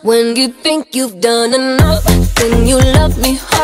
When you think you've done enough, then you love me hard.